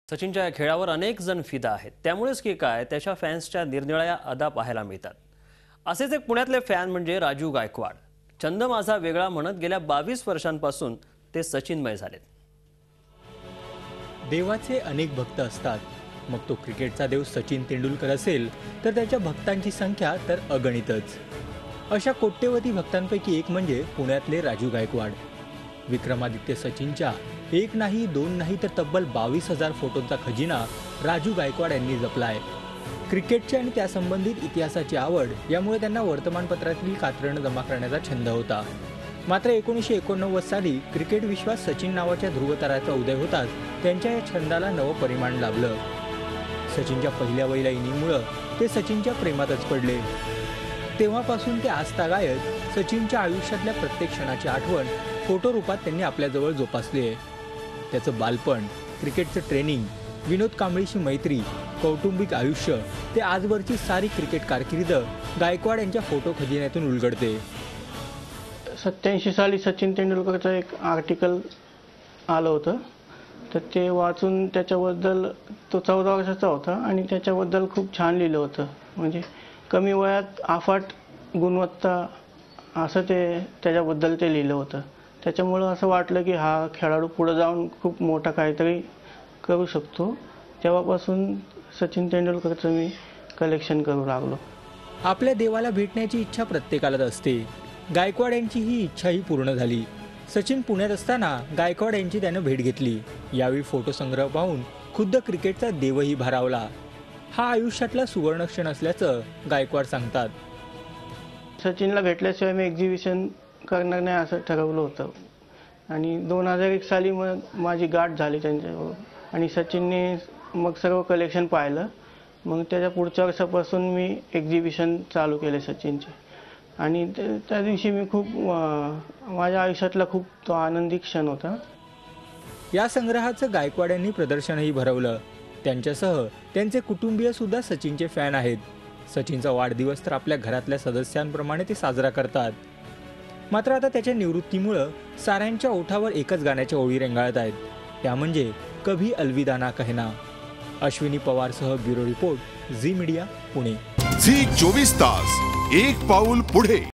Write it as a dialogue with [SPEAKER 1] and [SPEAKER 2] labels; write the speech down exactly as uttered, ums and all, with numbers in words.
[SPEAKER 1] सचिनच्या या खेळावर अनेक जण फिदा आहेत। त्यामुळेच की काय त्याच्या फॅन्सच्या निरनिराळ्या अदा पाहायला मिळतात। असेच एक पुण्यातले फॅन म्हणजे राजू गायकवाड। छंद माझा वेगळा म्हणत गेल्या बावीस वर्षांपासून ते सचिनमय झालेत।
[SPEAKER 2] देवाचे अनेक भक्त असतात, मग तो क्रिकेटचा देव सचिन तेंडुलकर असेल तर त्याच्या भक्तांची संख्या तर अगणितच। अशा कोट्यवधी भक्तांपैकी एक म्हणजे पुण्यातले राजू गायकवाड। विक्रमादित्य सचिनच्या एक नाही दोन नाही तर तब्बल बावीस हजार फोटोंचा खजिना राजू गायकवाड यांनी जपलाय। क्रिकेटची आणि त्यासंबंधित इतिहासाची आवड यामुळे त्यांना वर्तमानपत्रातील कात्रणं जमा करण्याचा छंद होता। मात्र एकोणीसशे एकोणनव्वद साली क्रिकेट विश्वात सचिन नावाच्या ध्रुवताराचा उदय होताच त्यांच्या या छंदाला नवं परिमाण लाभलं। सचिनच्या पहिल्या वहिल्या इनिंगमुळे ते सचिनच्या प्रेमातच पडले। तेव्हापासून ते आजतागायत सचिनच्या आयुष्यातल्या प्रत्येक क्षणाची आठवण फोटो रूपात त्यांनी आपल्याजवळ जोपासली आहे। त्याचं बालपण, क्रिकेटचं ट्रेनिंग, विनोद कांबळीशी मैत्री, कौटुंबिक आयुष्य ते आजवरची सारी क्रिकेट कारकीर्द गायकवाड यांच्या फोटो खजिन्यातून उलगडते।
[SPEAKER 3] सत्याऐंशी साली सचिन तेंडुलकरचं एक आर्टिकल आलं होतं, तर ते वाचून त्याच्याबद्दल तो चौदा वर्षाचा होता आणि त्याच्याबद्दल खूप छान लिहिलं होतं। म्हणजे कमी वयात अफाट गुणवत्ता असं ते त्याच्याबद्दल ते लिहिलं होतं। त्याच्यामुळं असं वाटलं की हा खेळाडू पुढे जाऊन खूप मोठा काहीतरी करू शकतो। तेव्हापासून सचिन तेंडुलकरचं मी कलेक्शन करू लागलो।
[SPEAKER 2] आपल्या देवाला भेटण्याची इच्छा प्रत्येकालाच असते। गायकवाड यांची ही इच्छाही पूर्ण झाली। सचिन पुण्यात असताना गायकवाड यांची त्यानं भेट घेतली। यावेळी फोटो संग्रह पाहून खुद्द क्रिकेटचा देवही भारावला। हा आयुष्यातला सुवर्ण क्षण असल्याचं गायकवाड सांगतात।
[SPEAKER 3] सचिनला भेटल्याशिवाय मी एक्झिबिशन करणार नाही असं ठरवलं होतं आणि दोन हजार एक साली मग माझी गाठ झाली त्यांच्याबरोबर आणि सचिनने मग सर्व कलेक्शन पाहिलं। मग त्याच्या पुढच्या वर्षापासून मी एक्झिबिशन चालू केले सचिनचे आणि त्या दिवशी मी खूप माझ्या आयुष्यातला खूप तो आनंदी क्षण होता।
[SPEAKER 2] या संग्रहाचं गायकवाड यांनी प्रदर्शनही भरवलं। त्यांच्यासह त्यांचे कुटुंबीय सुद्धा सचिनचे फॅन आहेत। सचिनचा वाढदिवस तर आपल्या घरातल्या सदस्यांप्रमाणे ते साजरा करतात। मात्र आता त्याच्या निवृत्तीमुळं साऱ्यांच्या ओठावर एकच गाण्याच्या ओळी रेंगाळत आहेत, त्या म्हणजे कभी अलविदा ना कहना। अश्विनी पवारसह bureau report, Zee media, Pune.
[SPEAKER 4] Zee चोवीस तास एक पाऊल पुढे।